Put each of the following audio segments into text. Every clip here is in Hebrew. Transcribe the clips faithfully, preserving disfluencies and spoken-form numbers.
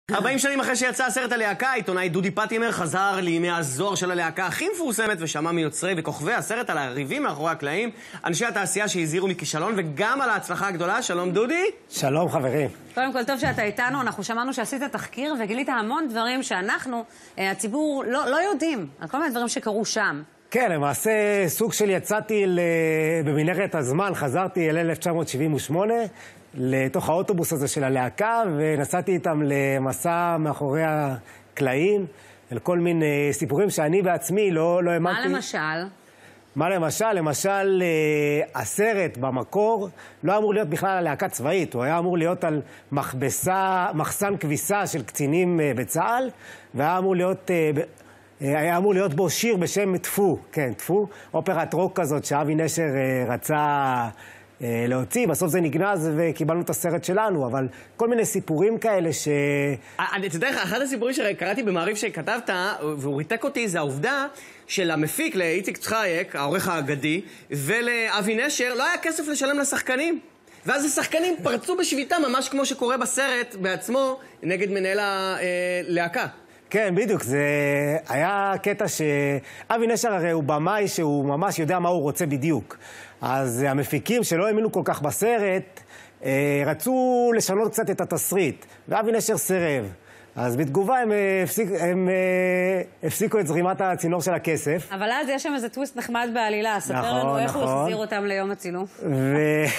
ארבעים שנים אחרי שיצא הסרט הלהקה, עיתונאי דודי פטימר חזר לימי הזוהר של הלהקה הכי מפורסמת ושמע מיוצרי וכוכבי הסרט על הריבים מאחורי הקלעים, אנשי התעשייה שהזהירו מכישלון וגם על ההצלחה הגדולה. שלום דודי. שלום חברים. קודם כל, טוב שאתה איתנו. אנחנו שמענו שעשית תחקיר וגילית המון דברים שאנחנו, הציבור, לא, לא יודעים על כל מיני דברים שקרו שם. כן, למעשה סוג של יצאתי במנהרת הזמן, חזרתי אל אלף תשע מאות שבעים ושמונה לתוך האוטובוס הזה של הלהקה, ונסעתי איתם למסע מאחורי הקלעים, אל כל מיני סיפורים שאני בעצמי לא, לא האמנתי. מה למשל? מה למשל? למשל, הסרט במקור לא אמור להיות בכלל על להקה צבאית, הוא היה אמור להיות על מכבסה, מחסן כביסה של קצינים בצה"ל, והיה אמור להיות... היה אמור להיות בו שיר בשם טפו, כן, טפו, אופרת רוק כזאת שאבי נשר רצה להוציא, בסוף זה נגנז וקיבלנו את הסרט שלנו, אבל כל מיני סיפורים כאלה ש... אתה יודע, אחד הסיפורים שקראתי במעריב שכתבת, והוא ריתק אותי, זה העובדה של המפיק לאיציק צחייק, העורך האגדי, ולאבי נשר, לא היה כסף לשלם לשחקנים. ואז השחקנים פרצו בשביתה, ממש כמו שקורה בסרט בעצמו, נגד מנהל הלהקה. כן, בדיוק, זה היה קטע שאבי נשר הרי הוא במאי שהוא ממש יודע מה הוא רוצה בדיוק. אז המפיקים שלא האמינו כל כך בסרט, רצו לשנות קצת את התסריט, ואבי נשר סירב. אז בתגובה הם, הפסיק, הם הפסיקו את זרימת הצינור של הכסף. אבל אז יש שם איזה טוויסט נחמד בעלילה, ספר נכון, לנו איך נכון. הוא החזיר אותם ליום הצילום. ו...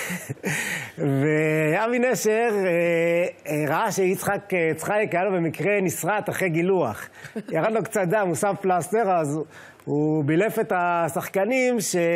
ואבי נשר ראה שיצחק צחייק היה לו במקרה נסרט אחרי גילוח. ירד לו קצת דם, הוא שם פלסטר, אז הוא בילף את השחקנים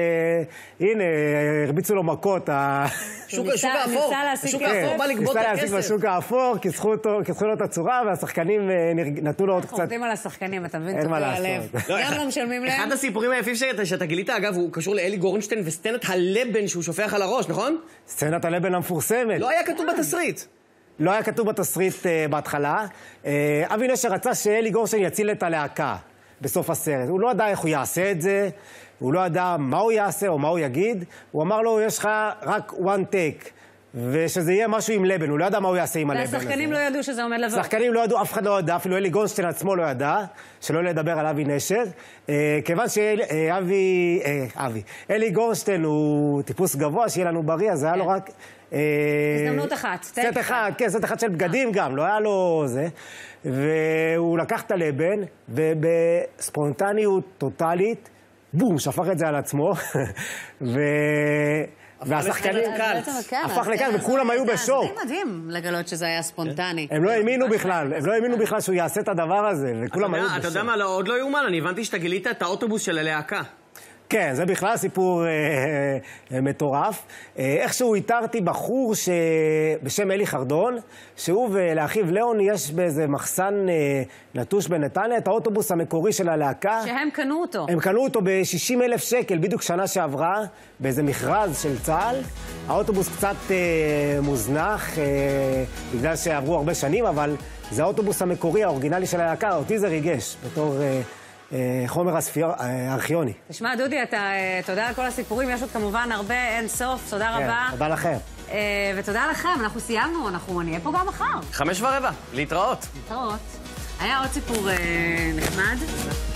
שהנה, הרביצו לו מכות. שוק האפור, שוק האפור בא לגבות את הכסף. ניסה להשיג בשוק האפור, כיסחו לו את הצורה, והשחקנים נתנו לו עוד קצת... אנחנו עובדים על השחקנים, אתה מבין? טובי הלב. גם לא משלמים להם. אחד הסיפורים היפים שאתה גילית, אגב, הוא קשור לאלי גורנשטיין וסצנת הלבן שהוא שופך על הראש, נכון? סצנת הלבן המפורסמת. לא היה כתוב בתסריט. לא היה כתוב בתסריט בהתחלה. אבי נשר רצה שאלי גורנשטיין יציל את הלהקה בסוף הסרט. הוא לא ידע איך הוא יעשה את זה, הוא לא ידע מה הוא יעשה או מה הוא יגיד. הוא אמר לו, יש לך רק one take, ושזה יהיה משהו עם לבן. הוא לא ידע מה הוא יעשה עם הלבן הזה. והשחקנים לא ידעו שזה עומד לבוא. שחקנים לא ידעו, אף אחד לא ידע, אפילו אלי גורנשטיין עצמו לא ידע, שלא לדבר על אבי נשר. כיוון שאבי, אבי, אלי גורנשטיין הוא טיפוס גבוה, שיהיה לנו בריא, אז היה לו רק... הזדמנות אחת. סט אחד, כן, סט אחד של בגדים גם, לא היה לו זה. והוא לקח את הלבן, ובספונטניות טוטלית, בום, שפך את זה על עצמו. ו... והשחקנים הפך לכאן, וכולם היו בשוק. זה מדהים לגלות שזה היה ספונטני. הם לא האמינו בכלל, הם לא האמינו בכלל שהוא יעשה את הדבר הזה, וכולם היו בשוק. אתה יודע מה, עוד לא יאומן, אני הבנתי שאתה גילית את האוטובוס של הלהקה. כן, זה בכלל סיפור אה, אה, מטורף. אה, איכשהו איתרתי בחור בשם אלי חרדון, שהוא ולאחיו ליאון יש באיזה מחסן אה, נטוש בנתניה, את האוטובוס המקורי של הלהקה. שהם קנו אותו. הם קנו אותו ב-שישים אלף שקל, בדיוק שנה שעברה, באיזה מכרז של צה"ל. האוטובוס קצת אה, מוזנח, אה, בגלל שעברו הרבה שנים, אבל זה האוטובוס המקורי, האורגינלי של הלהקה. אותי זה ריגש, בתור... אה, חומר ארכיוני. תשמע, דודי, אתה, תודה על כל הסיפורים, יש עוד כמובן הרבה, אין סוף, תודה רבה. תודה לכם. ותודה לכם, אנחנו סיימנו, אנחנו נהיה פה גם מחר. חמש ורבע, להתראות. להתראות. היה עוד סיפור נחמד.